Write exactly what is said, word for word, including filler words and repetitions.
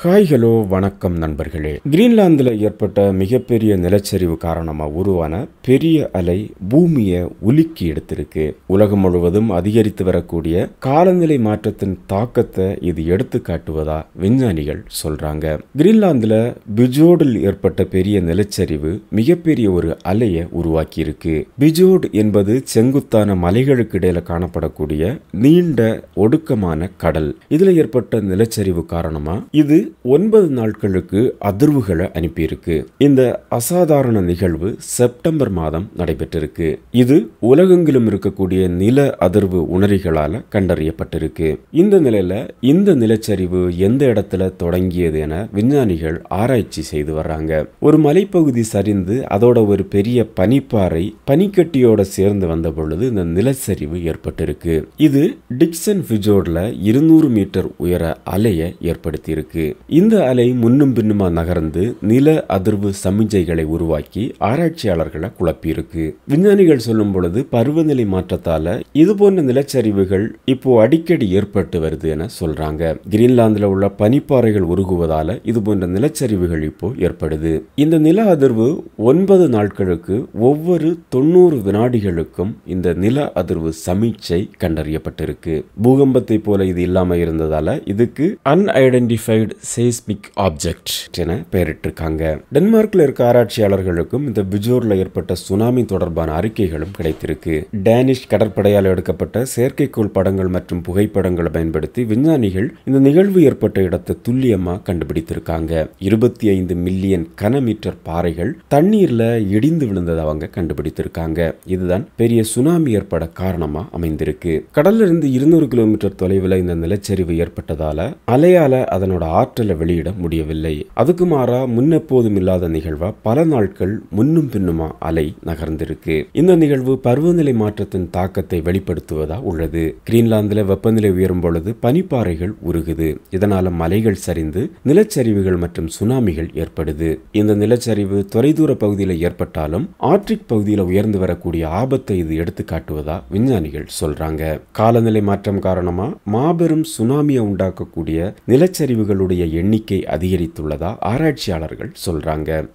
Hi hello வணக்கம் நண்பர்களே. கிரீன்லாந்தில் ஏற்பட்ட மிகப்பெரிய நிலச்சரிவு காரணமாக உருவான பெரிய அலை பூமியை உலுக்கி எடுத்திருக்கு. உலகம் முழுவதும் அதிகரித்து வரக்கூடிய காலநிலை மாற்றத்தின் தாக்கத்தை இது எடுத்து காட்டுவதா விஞ்ஞானிகள் சொல்றாங்க. கிரீன்லாந்தில் பிஜோடில் ஏற்பட்ட பெரிய நிலச்சரிவு மிகப்பெரிய ஒரு அலையை உருவாக்கி இருக்கு. பிஜோட் என்பது செங்குத்தான மலைகளுக்கு இடையில காணப்படக்கூடிய நீண்ட ஒடுக்கமான கடல். இதுல ஏற்பட்ட நிலச்சரிவு காரணமா இது ஒன்பது நாட்களுக்கு அதிர்வுகளை அனுப்பியிருக்கு. இந்த அசாதாரண நிகழ்வு செப்டம்பர் மாதம் நடைபெற்றிருக்கு. இது உலகெங்கிலும் இருக்கக்கூடிய நில அதிர்வு உணரிகளால கண்டறியப்பட்டிருக்கு. இந்த நிலையில இந்த நிலச்சரிவு எந்த இடத்துல தொடங்கியது என விஞ்ஞானிகள் ஆராய்ச்சி செய்து வர்றாங்க. ஒரு மலைப்பகுதி சரிந்து அதோட ஒரு பெரிய பனிப்பாறை பனிக்கட்டியோட சேர்ந்து வந்த பொழுது இந்த நிலச்சரிவு ஏற்பட்டிருக்கு. இது டிக்சன் ஃபிஜோர்ட்ல இருநூறு மீட்டர் உயர அலையை ஏற்படுத்தி இருக்கு. இந்த அலை முன்னும் பின்னுமா நகர்ந்து நில அதிர்வு சமிஞ்சைகளை உருவாக்கி ஆராய்ச்சியாளர்களை குழப்பியிருக்கு. விஞ்ஞானிகள் சொல்லும் பொழுது பருவநிலை மாற்றத்தால இது போன்ற நிலச்சரிவுகள் இப்போ அடிக்கடி ஏற்பட்டு வருது என சொல்றாங்க. கிரீன்லாந்துல உள்ள பனிப்பாறைகள் உருகுவதால இது போன்ற நிலச்சரிவுகள் இப்போ ஏற்படுது. இந்த நில அதிர்வு ஒன்பது நாட்களுக்கு ஒவ்வொரு தொண்ணூறு வினாடிகளுக்கும் இந்த நில அதிர்வு சமீட்சை கண்டறியப்பட்டிருக்கு. பூகம்பத்தை போல இது இல்லாம இருந்ததால இதுக்கு அன்ஐடென்டிஃபைடு செய்ஸ்மிக் ஆப்ஜெக்ட் என பெயரிட்டிருக்காங்க. டென்மார்க்ல இருக்க ஆராய்ச்சியாளர்களுக்கும் இந்த பிஜோர்ல ஏற்பட்ட சுனாமி தொடர்பான அறிக்கைகளும் கிடைத்திருக்கு. டேனிஷ் கடற்படையால் எடுக்கப்பட்ட செயற்கைக்கோள் படங்கள் மற்றும் புகைப்படங்களை பயன்படுத்தி விஞ்ஞானிகள் இந்த நிகழ்வு ஏற்பட்ட இடத்தை துல்லியமா கண்டுபிடித்திருக்காங்க. இருபத்தி ஐந்து மில்லியன் கனமீட்டர் பாறைகள் தண்ணீர்ல இடிந்து விழுந்ததை அவங்க கண்டுபிடித்திருக்காங்க. இதுதான் பெரிய சுனாமி ஏற்பட காரணமா அமைந்திருக்கு. கடல்ல இருந்து இருநூறு கிலோமீட்டர் தொலைவில் இந்த நிலச்சரிவு ஏற்பட்டதால அலையால அதனோட ஆற்றலை வெளியிட முடியவில்லை. அதுக்கு மாறா முன்னெப்போதும் இல்லாத நிகழ்வா பல நாட்கள் முன்னும் பின்னுமா அலை நகர்ந்திருக்கு. இந்த நிகழ்வு பருவநிலை மாற்றத்தின் தாக்கத்தை வெளிப்படுத்துவதா உள்ளது. கிரீன்லாந்துல வெப்பநிலை உயரும் பொழுது பனிப்பாறைகள் உருகுது. இதனால மலைகள் சரிந்து நிலச்சரிவுகள் மற்றும் சுனாமிகள் ஏற்படுது. இந்த நிலச்சரிவு தொலைதூர பகுதியில் ஏற்பட்டாலும் ஆர்டிக் பகுதியில் உயர்ந்து வரக்கூடிய ஆபத்தை இது எடுத்து காட்டுவதா விஞ்ஞானிகள் சொல்றாங்க. காலநிலை மாற்றம் காரணமா மாபெரும் சுனாமியை உண்டாக்கக்கூடிய நிலச்சரிவுகளுடைய எண்ணிக்கை அதிகரித்துள்ளதா ஆராய்ச்சியாளர்கள் சொல்றாங்க.